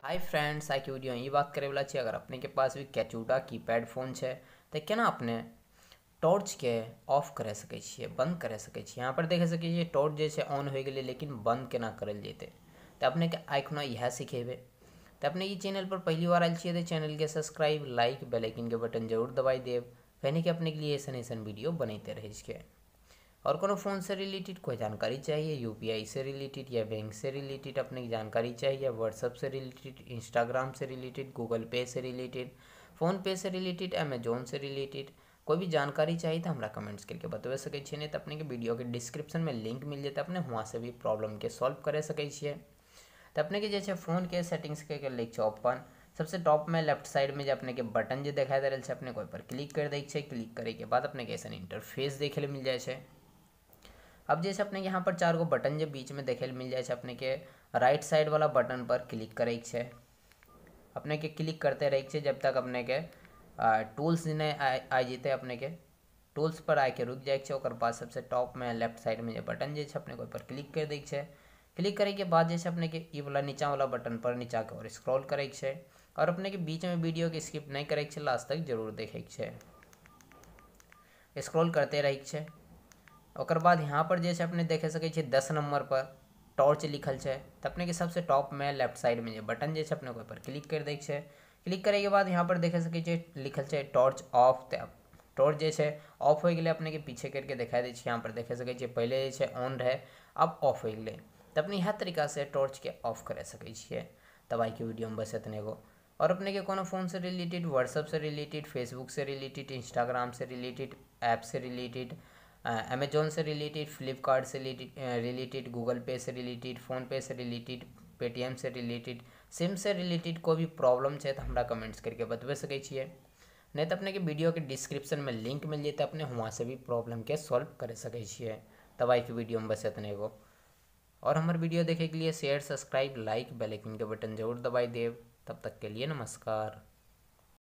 Hi friends, आइ के video बात करे वाला छी। अगर अपने के पास भी कैचूटा कीपैड फोन है तो केना अपने टॉर्च के ऑफ करे सके छिए, बंद करे सके छिए। यहाँ पर देख सके छिए टॉर्च जैसे ऑन हो गए, लेकिन बंद केना करल जेते तो अपने के आइकनो यह सिखेबे। तो अपने ये चैनल पर पहली बार आयल छिए तो चैनल के सब्सक्राइब, लाइक, बेल आइकन के बटन जरूर दबाई देव, यानी कि अपने के लिए ऐसा वीडियो बनते रहे छिए। और कोनो फ़ोन से रिलेटेड कोई जानकारी चाहिए, यूपीआई से रिलेटेड या बैंक से रिलेटेड अपने की जानकारी चाहिए, व्हाट्सअप से रिलेटेड, इंस्टाग्राम से रिलेटेड, गूगल पे से रिलेटेड, फ़ोनपे से रिलेटेड, अमेजोन से रिलेटेड कोई भी जानकारी चाहिए तो हमारा कमेंट्स करके बतवे सके छिए। नहीं तो अपने के वीडियो के डिस्क्रिप्शन में लिंक मिल जाता, अपने वहाँ से भी प्रॉब्लम के सॉल्व करे सके छिए। तो अपने के जैसे फ़ोन के सेटिंग्स के लिख ओपन, सबसे टॉप में लेफ्ट साइड में जो अपने के बटन जो दिखाई दे रहा है अपने कोई पर क्लिक कर दै छै। क्लिक करे के बाद अपने के ऐसा इंटरफेस देखे मिल जाए। अब जैसे अपने यहाँ पर 4 गो बटन जो बीच में देखे मिल जाए, अपने के राइट साइड वाला बटन पर क्लिक करे के अपने के क्लिक करते रहे जब तक अपने के टूल्स नहीं आ जते। अपने के टूल्स पर आके रुक जाए। और बाद सबसे टॉप में लेफ्ट साइड में जो बटन जो अपने को पर क्लिक कर दै। क्लिक करे के बाद जैसे अपने के ई वाला नीचा वाला बटन पर नीचा के और स्क्रॉल करे के और अपने के बीच में वीडियो के स्किप नहीं करे के लास्ट तक जरूर देखे के स्क्रॉल करते रहे के। ओकर बाद यहाँ पर जैसे अपने देखे सके 10 नंबर पर टॉर्च लिखल है तो अपने के सबसे टॉप में लेफ्ट साइड में जो बटन जैसे अपने को पर क्लिक कर दै। क्लिक करे के बाद यहाँ पर देखे सके लिखल है टॉर्च ऑफ। तो टॉर्च जैसे ऑफ हो गए अपने के पीछे करके दिखा दी। यहाँ पर देखे सके पहले जैसे ऑन रहे अब ऑफ हो गए। तो अपने यह तरीका से टॉर्च के ऑफ करे सके। तब आई के वीडियो में बस इतने को। और अपने के कोनो फ़ोन से रिलेटेड, व्हाट्सअप से रिलेटेड, फेसबुक से रिलेटेड, इंस्टाग्राम से रिलेटेड, ऐप से रिलेटेड, अमेजोन से रिलेटेड, फ्लिपकार्ट से रिलेटेड, गूगल पे से रिलेटेड, फ़ोनपे से रिलेटेड, पेटीएम से रिलेटेड, सिम से रिलेटेड कोई भी प्रॉब्लम है तो हमारा कमेंट्स करके बतवे सके छिए। नहीं तो अपने के वीडियो के डिस्क्रिप्शन में लिंक मिल जाते, अपने वहाँ से भी प्रॉब्लम के सॉल्व कर सके छिए। तब आई के वीडियो में बस इतने को। और हमारे वीडियो देखे के लिए share, subscribe, like, bell icon के बटन जरूर दबाई देव। तब तक के लिए नमस्कार।